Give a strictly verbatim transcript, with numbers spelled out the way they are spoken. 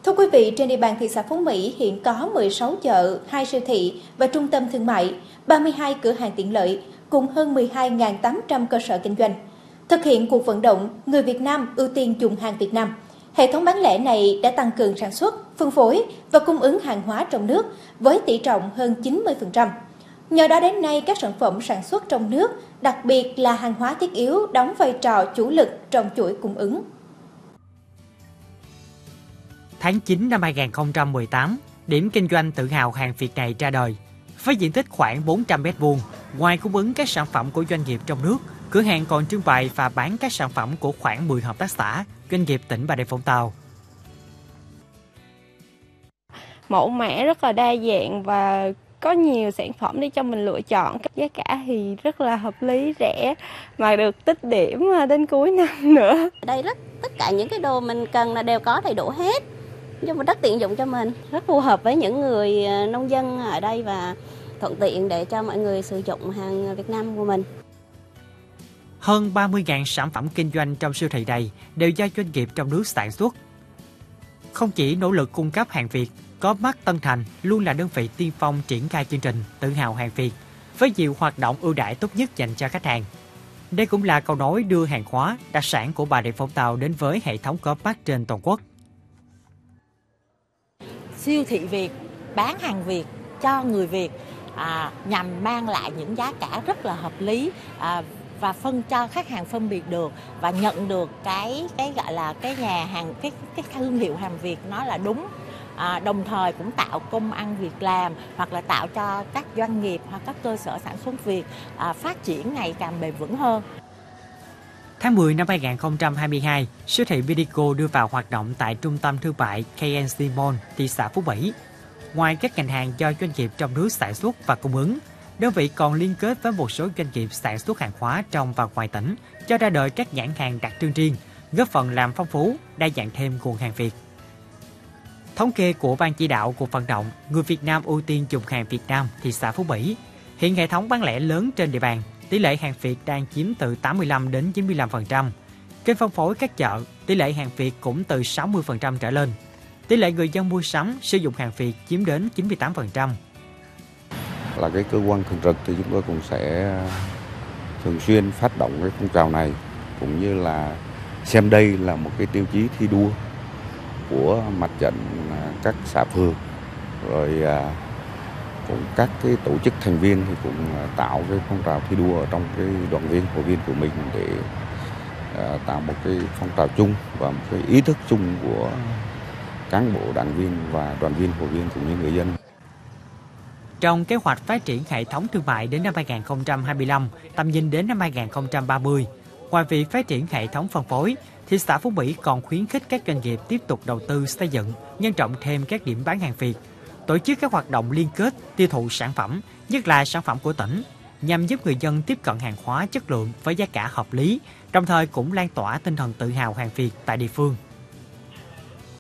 Thưa quý vị, trên địa bàn thị xã Phú Mỹ hiện có mười sáu chợ, hai siêu thị và trung tâm thương mại, ba mươi hai cửa hàng tiện lợi, cùng hơn mười hai nghìn tám trăm cơ sở kinh doanh. Thực hiện cuộc vận động người Việt Nam ưu tiên dùng hàng Việt Nam, hệ thống bán lẻ này đã tăng cường sản xuất, phân phối và cung ứng hàng hóa trong nước với tỷ trọng hơn chín mươi phần trăm. Nhờ đó đến nay, các sản phẩm sản xuất trong nước, đặc biệt là hàng hóa thiết yếu, đóng vai trò chủ lực trong chuỗi cung ứng. Tháng chín năm hai nghìn không trăm mười tám, điểm kinh doanh tự hào hàng Việt này ra đời. Với diện tích khoảng bốn trăm mét vuông, ngoài cung ứng các sản phẩm của doanh nghiệp trong nước, cửa hàng còn trưng bày và bán các sản phẩm của khoảng mười hợp tác xã, doanh nghiệp tỉnh Bà Rịa Vũng Tàu. Mẫu mã rất là đa dạng và có nhiều sản phẩm để cho mình lựa chọn. Giá cả thì rất là hợp lý, rẻ mà được tích điểm đến cuối năm nữa. Ở đây rất tất cả những cái đồ mình cần là đều có đầy đủ hết, nhưng mà rất tiện dụng cho mình, rất phù hợp với những người nông dân ở đây và thuận tiện để cho mọi người sử dụng hàng Việt Nam của mình. Hơn ba mươi nghìn sản phẩm kinh doanh trong siêu thị này đều do doanh nghiệp trong nước sản xuất. Không chỉ nỗ lực cung cấp hàng Việt, có mắt Tân Thành luôn là đơn vị tiên phong triển khai chương trình tự hào hàng Việt với nhiều hoạt động ưu đãi tốt nhất dành cho khách hàng. Đây cũng là cầu nối đưa hàng hóa, đặc sản của Bà Rịa Vũng Tàu đến với hệ thống Co.opmart trên toàn quốc. Siêu thị Việt bán hàng Việt cho người Việt à, nhằm mang lại những giá cả rất là hợp lý à, và phân cho khách hàng phân biệt được và nhận được cái cái gọi là cái nhà hàng cái cái thương hiệu hàng Việt nó là đúng. À, đồng thời cũng tạo công ăn việc làm hoặc là tạo cho các doanh nghiệp hoặc các cơ sở sản xuất Việt à, phát triển ngày càng bền vững hơn. Tháng mười năm hai nghìn không trăm hai mươi hai, siêu thị Bidico đưa vào hoạt động tại trung tâm thương mại ca en xê Mall, thị xã Phú Mỹ. Ngoài các ngành hàng do doanh nghiệp trong nước sản xuất và cung ứng, đơn vị còn liên kết với một số doanh nghiệp sản xuất hàng hóa trong và ngoài tỉnh, cho ra đời các nhãn hàng đặc trưng riêng, góp phần làm phong phú, đa dạng thêm nguồn hàng Việt. Thống kê của Ban chỉ đạo cuộc vận động người Việt Nam ưu tiên dùng hàng Việt Nam thị xã Phú Mỹ, hiện hệ thống bán lẻ lớn trên địa bàn, tỷ lệ hàng Việt đang chiếm từ tám mươi lăm đến chín mươi lăm phần trăm. Kênh phân phối các chợ, tỷ lệ hàng Việt cũng từ sáu mươi phần trăm trở lên. Tỷ lệ người dân mua sắm sử dụng hàng Việt chiếm đến chín mươi tám phần trăm. Là cái cơ quan thường trực thì chúng tôi cũng sẽ thường xuyên phát động cái phong trào này, cũng như là xem đây là một cái tiêu chí thi đua của mặt trận các xã phường, rồi cũng các cái tổ chức thành viên thì cũng tạo cái phong trào thi đua ở trong cái đoàn viên hội viên của mình để tạo một cái phong trào chung và một cái ý thức chung của cán bộ, đảng viên và đoàn viên hội viên cũng như người dân. Trong kế hoạch phát triển hệ thống thương mại đến năm hai nghìn không trăm hai mươi lăm, tầm nhìn đến năm hai nghìn không trăm ba mươi, ngoài việc phát triển hệ thống phân phối, thị xã Phú Mỹ còn khuyến khích các doanh nghiệp tiếp tục đầu tư xây dựng, nhân rộng thêm các điểm bán hàng Việt, tổ chức các hoạt động liên kết, tiêu thụ sản phẩm, nhất là sản phẩm của tỉnh, nhằm giúp người dân tiếp cận hàng hóa chất lượng với giá cả hợp lý, đồng thời cũng lan tỏa tinh thần tự hào hàng Việt tại địa phương.